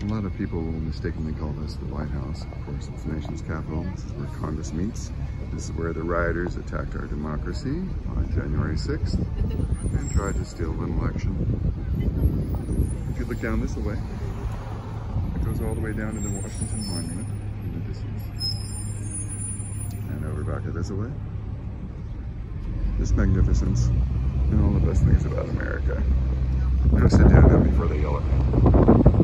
A lot of people will mistakenly call this the White House. Of course, it's the nation's capital. This is where Congress meets. This is where the rioters attacked our democracy on January 6th and tried to steal an election. If you look down this way, it goes all the way down to the Washington Monument in the distance. And over back to this way. This magnificence and all the best things about America. Now sit down now before they yell at me.